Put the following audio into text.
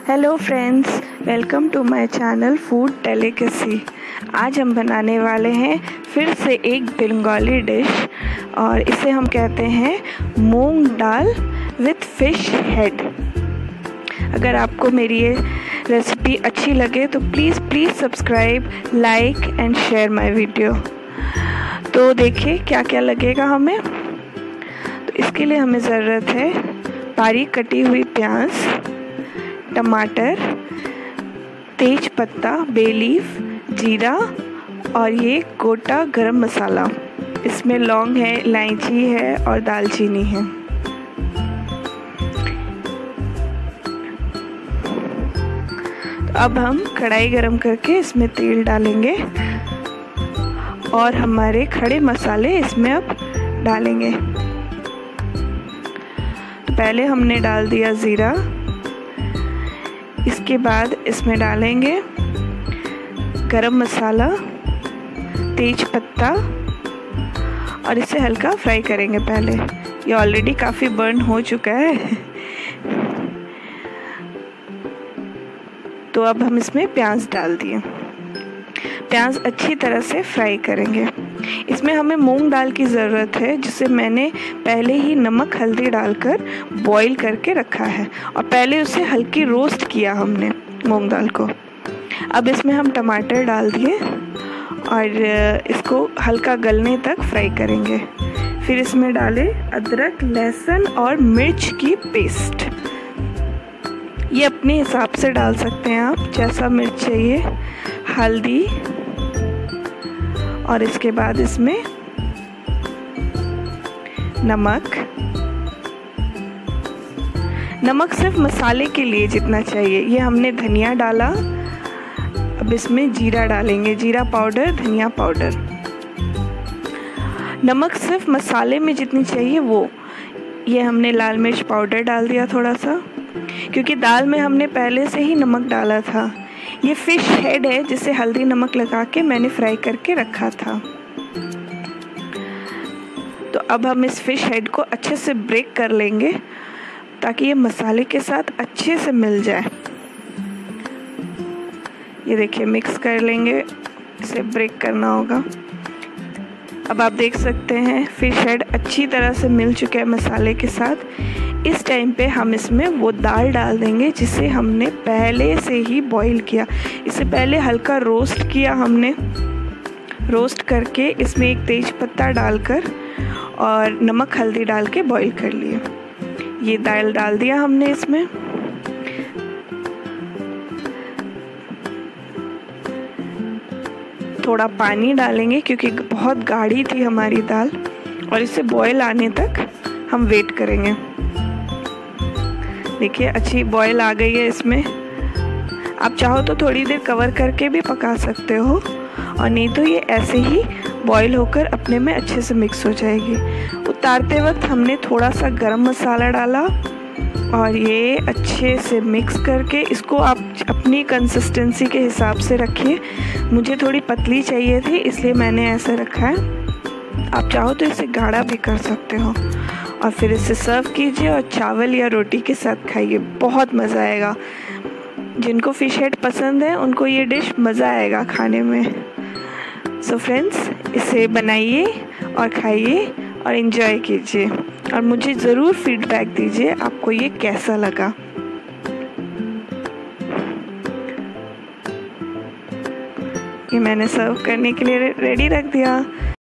Hello friends, welcome to my channel food delicacy. आज हम बनाने वाले हैं फिर से एक बंगाली डिश और इसे हम कहते हैं moong dal with fish head. अगर आपको मेरी ये रेसिपी अच्छी लगे तो please subscribe, like and share my video. तो देखिए क्या क्या लगेगा हमें। तो इसके लिए हमें ज़रूरत है बारीक कटी हुई प्याज, टमाटर, तेज पत्ता, बे लीफ, जीरा और ये गोटा गरम मसाला। इसमें लौंग है, इलायची है और दालचीनी है। तो अब हम कढ़ाई गरम करके इसमें तेल डालेंगे और हमारे खड़े मसाले इसमें अब डालेंगे। तो पहले हमने डाल दिया ज़ीरा, इसके बाद इसमें डालेंगे गरम मसाला, तेज पत्ता और इसे हल्का फ्राई करेंगे। पहले ये ऑलरेडी काफ़ी बर्न हो चुका है। तो अब हम इसमें प्याज डाल दिए। प्याज अच्छी तरह से फ्राई करेंगे। इसमें हमें मूंग दाल की ज़रूरत है, जिसे मैंने पहले ही नमक हल्दी डालकर बॉईल करके रखा है और पहले उसे हल्की रोस्ट किया हमने मूंग दाल को। अब इसमें हम टमाटर डाल दिए और इसको हल्का गलने तक फ्राई करेंगे। फिर इसमें डालें अदरक, लहसुन और मिर्च की पेस्ट। ये अपने हिसाब से डाल सकते हैं आप, जैसा मिर्च चाहिए। हल्दी और इसके बाद इसमें नमक सिर्फ मसाले के लिए जितना चाहिए। ये हमने धनिया डाला। अब इसमें जीरा डालेंगे, जीरा पाउडर, धनिया पाउडर। नमक सिर्फ मसाले में जितनी चाहिए वो। ये हमने लाल मिर्च पाउडर डाल दिया थोड़ा सा, क्योंकि दाल में हमने पहले से ही नमक डाला था। ये फिश हेड है जिसे हल्दी नमक लगा के मैंने फ्राई करके रखा था। तो अब हम इस फिश हेड को अच्छे से ब्रेक कर लेंगे ताकि ये मसाले के साथ अच्छे से मिल जाए। ये देखिए मिक्स कर लेंगे, इसे ब्रेक करना होगा। अब आप देख सकते हैं फिश हेड अच्छी तरह से मिल चुके हैं मसाले के साथ। इस टाइम पे हम इसमें वो दाल डाल देंगे जिसे हमने पहले से ही बॉईल किया। इसे पहले हल्का रोस्ट किया हमने। रोस्ट करके इसमें एक तेज पत्ता डालकर और नमक हल्दी डाल के बॉईल कर लिए। ये दाल डाल दिया हमने इसमें। थोड़ा पानी डालेंगे क्योंकि बहुत गाढ़ी थी हमारी दाल और इसे बॉईल आने तक हम वेट करेंगे। देखिए अच्छी बॉईल आ गई है इसमें। आप चाहो तो थोड़ी देर कवर करके भी पका सकते हो और नहीं तो ये ऐसे ही बॉईल होकर अपने में अच्छे से मिक्स हो जाएगी। उतारते वक्त हमने थोड़ा सा गरम मसाला डाला और ये अच्छे से मिक्स करके इसको आप अपनी कंसिस्टेंसी के हिसाब से रखिए। मुझे थोड़ी पतली चाहिए थी इसलिए मैंने ऐसे रखा है। आप चाहो तो इसे गाढ़ा भी कर सकते हो और फिर इसे सर्व कीजिए और चावल या रोटी के साथ खाइए। बहुत मज़ा आएगा। जिनको फ़िश हेड पसंद है उनको ये डिश मज़ा आएगा खाने में। सो फ्रेंड्स, इसे बनाइए और खाइए और इन्जॉय कीजिए और मुझे ज़रूर फीडबैक दीजिए आपको ये कैसा लगा। ये मैंने सर्व करने के लिए रेडी रख दिया।